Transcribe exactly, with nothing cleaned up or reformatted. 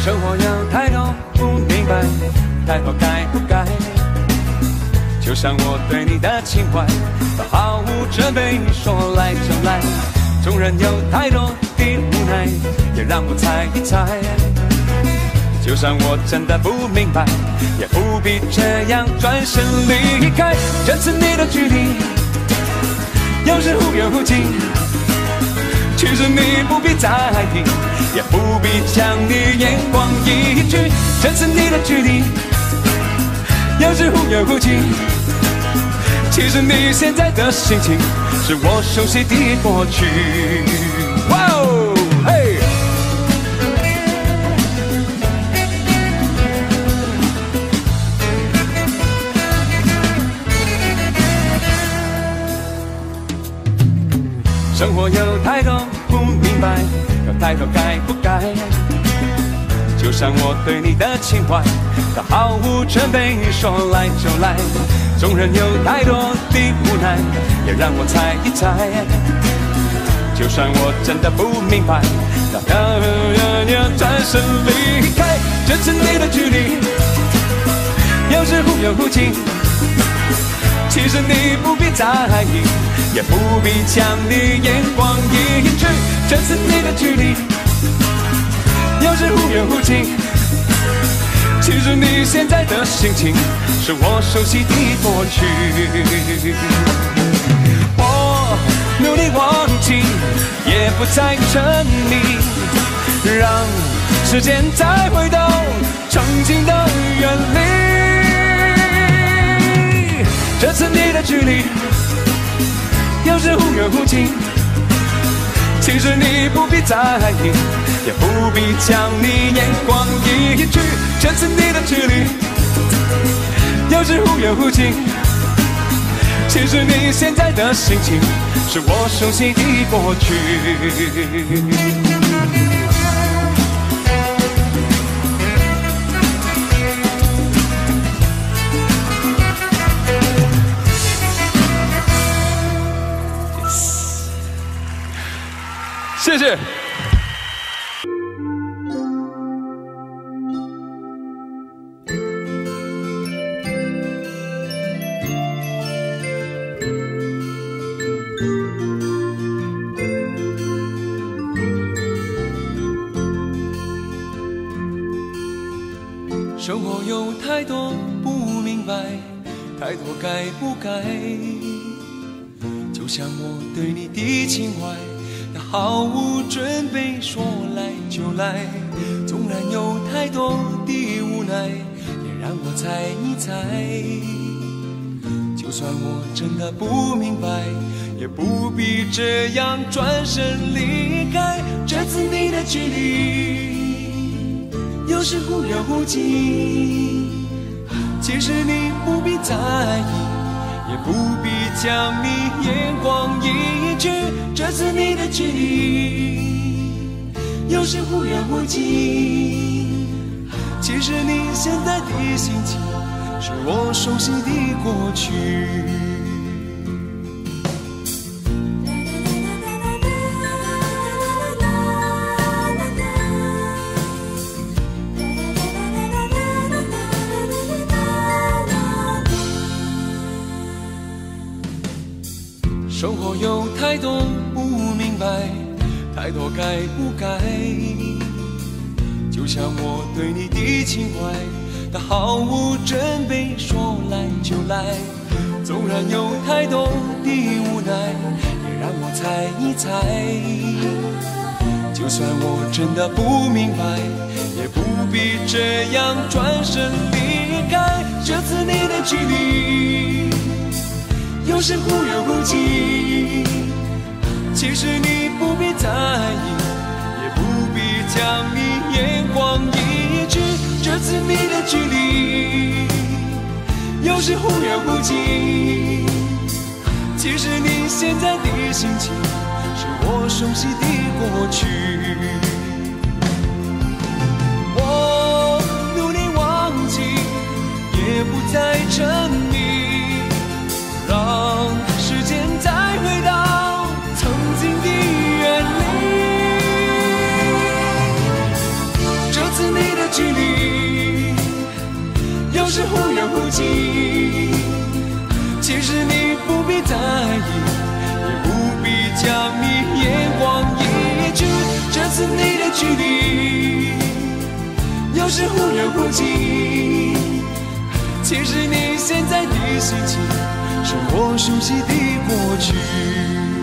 生活有太多不明白，太多该不该。就像我对你的情怀，都毫无准备说来就来。纵然有太多的无奈，也让我猜一猜。就算我真的不明白，也不必这样转身离开。这次你的距离，有时忽远忽近，其实你不必在意，也不必将你眼光移去。这次你的距离，有时忽远忽近，其实你现在的心情，是我熟悉的过去。哇哦，嘿！生活有太多不明白，有太多该不该。就像我对你的情怀，它毫无准备说来就来。纵然有太多的无奈，也让我猜一猜。就算我真的不明白，那要要转身离开。这次你的距离，有时忽远忽近，其实你不必在意，也不必将你眼光移去。这次你的距离，有时忽远忽近，其实你现在的心情，是我熟悉的过去。我努力忘记，也不再沉迷，让时间再回到曾经的远离。这次你的距离，有时忽远忽近，其实你不必在意，也不必将你眼光移去。这次你的距离，有时忽远忽近，其实你现在的心情，是我熟悉的过去。谢谢。生活有太多不明白，太多该不该。就像我对你的情怀，毫无准备说来就来。纵然有太多的无奈，也让我猜一猜。就算我真的不明白，也不必这样转身离开。这次你的距离，有时忽远忽近，其实你不必在意，也不必将你眼光移去。这次你的距离，有时忽远忽近，其实你现在的心情，是我熟悉的过去。生活有太多不明白，太多该不该。就像我对你的情怀，它毫无准备说来就来。纵然有太多的无奈，也让我猜一猜。就算我真的不明白，也不必这样转身离开。这次你的距离，有时忽远忽近，其实你不必在意，也不必将你眼光移去。这次你的距离，有时忽远忽近，其实你现在的心情，是我熟悉的过去。我努力忘记，也不再沉迷，让时间再回到曾经的远离。这次你的是忽远忽近。其实你不必在意，也不必将你眼光移去。这次你的距离又是忽远忽近。其实你现在的心情是我熟悉的过去。